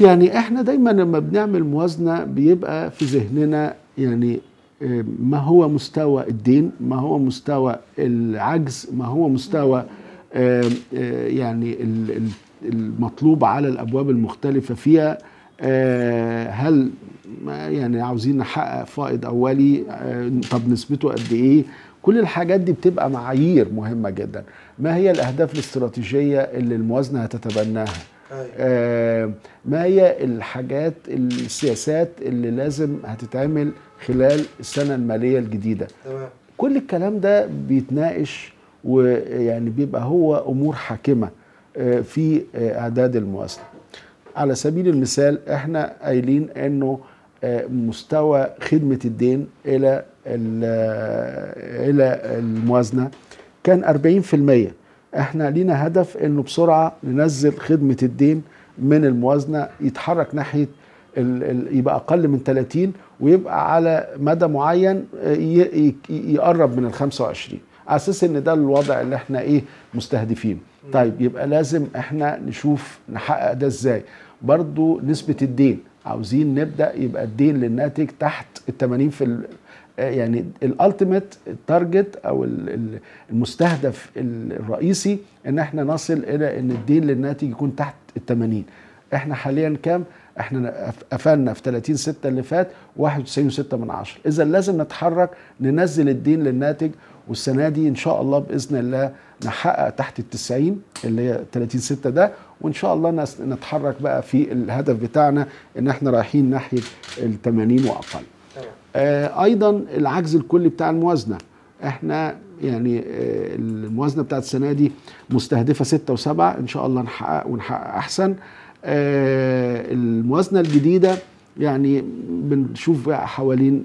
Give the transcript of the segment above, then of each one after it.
يعني احنا دايما لما بنعمل موازنة بيبقى في ذهننا يعني ما هو مستوى الدين، ما هو مستوى العجز، ما هو مستوى يعني المطلوب على الأبواب المختلفة فيها. هل يعني عاوزين نحقق فائض أولي؟ طب نسبته قد إيه؟ كل الحاجات دي بتبقى معايير مهمة جدا. ما هي الأهداف الاستراتيجية اللي الموازنة هتتبناها؟ ما هي الحاجات السياسات اللي لازم هتتعمل خلال السنة المالية الجديدة؟ كل الكلام ده بيتناقش، ويعني بيبقى هو أمور حاكمة في إعداد الموازنة. على سبيل المثال احنا قايلين انه مستوى خدمة الدين الى الموازنة كان 40%. احنا لينا هدف انه بسرعة ننزل خدمة الدين من الموازنة، يتحرك ناحية يبقى اقل من 30، ويبقى على مدى معين يقرب من ال 25، على اساس ان ده الوضع اللي احنا مستهدفين. طيب يبقى لازم احنا نشوف نحقق ده ازاي. برضو نسبة الدين عاوزين نبدأ يبقى الدين للناتج تحت ال 80%، يعني الالتيميت التارجت او المستهدف الرئيسي ان احنا نصل الى ان الدين للناتج يكون تحت ال 80. احنا حاليا كام؟ احنا قفلنا في 30/6 اللي فات 91.6. اذا لازم نتحرك ننزل الدين للناتج، والسنة دي ان شاء الله بإذن الله نحقق تحت ال 90 اللي هي 30/6 ده، وان شاء الله نتحرك بقى في الهدف بتاعنا ان احنا رايحين ناحية ال 80 واقل. ايضا العجز الكلي بتاع الموازنة، احنا يعني الموازنة بتاعت السنة دي مستهدفة 6 و7، ان شاء الله ونحقق احسن. الموازنة الجديدة يعني بنشوف بقى حوالين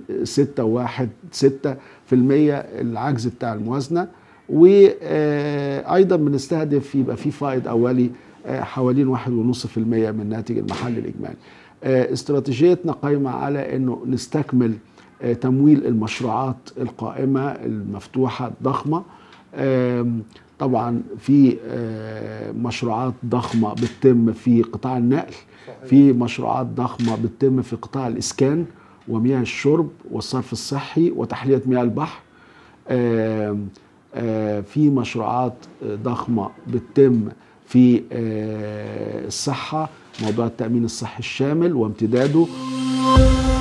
6.1% العجز بتاع الموازنة، وأيضا بنستهدف يبقى في فائض أولي حوالين 1.5% من الناتج المحلي الإجمالي. استراتيجيتنا قائمة على أنه نستكمل تمويل المشروعات القائمة المفتوحة الضخمة. طبعا في مشروعات ضخمة بتتم في قطاع النقل، في مشروعات ضخمة بتتم في قطاع الإسكان ومياه الشرب والصرف الصحي وتحلية مياه البحر. في مشروعات ضخمة بتتم في الصحة، موضوع التأمين الصحي الشامل وامتداده.